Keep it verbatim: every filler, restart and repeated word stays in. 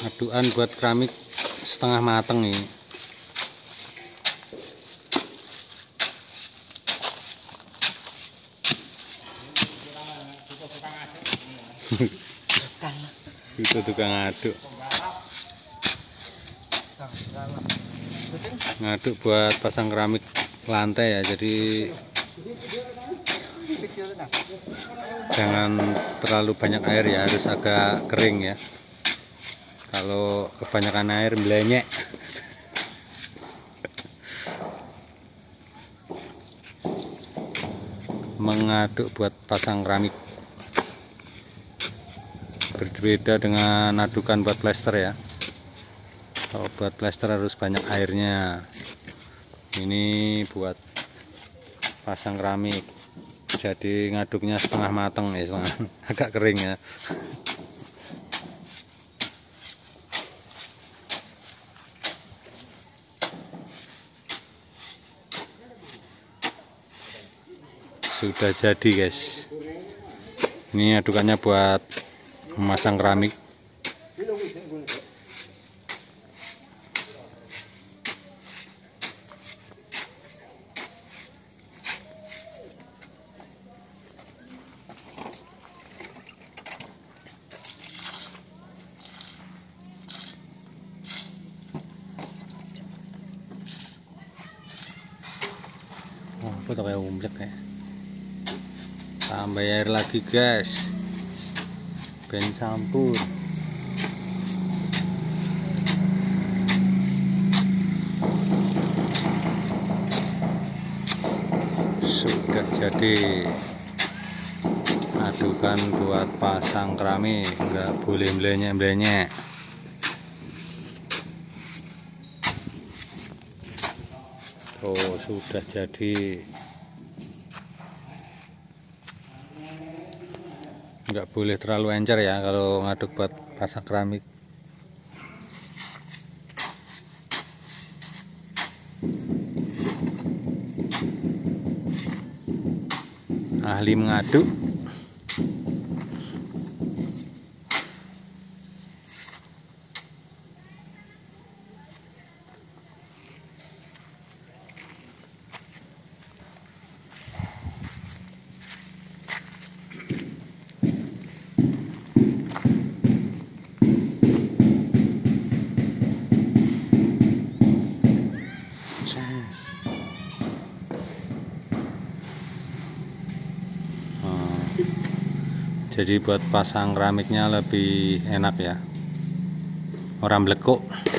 adukan buat keramik setengah mateng nih. Itu tukang aduk. Ngaduk buat pasang keramik lantai ya, jadi jangan terlalu banyak air ya, harus agak kering ya. Kalau kebanyakan air melenyek. Mengaduk buat pasang keramik berbeda dengan adukan buat plester ya. Kalau buat plester harus banyak airnya. Ini buat pasang keramik, jadi ngaduknya setengah mateng ya, setengah agak kering ya. Sudah jadi guys. Ini adukannya buat memasang keramik. Oh, apa tuh kayak umblek ya. Tambah air lagi guys, ben campur. Sudah jadi adukan buat pasang keramik, nggak boleh melenyek-melenyek. Oh, sudah jadi. Nggak boleh terlalu encer ya kalau ngaduk buat pasang keramik. Ahli mengaduk. Jadi buat pasang keramiknya lebih enak ya, orang blekuk.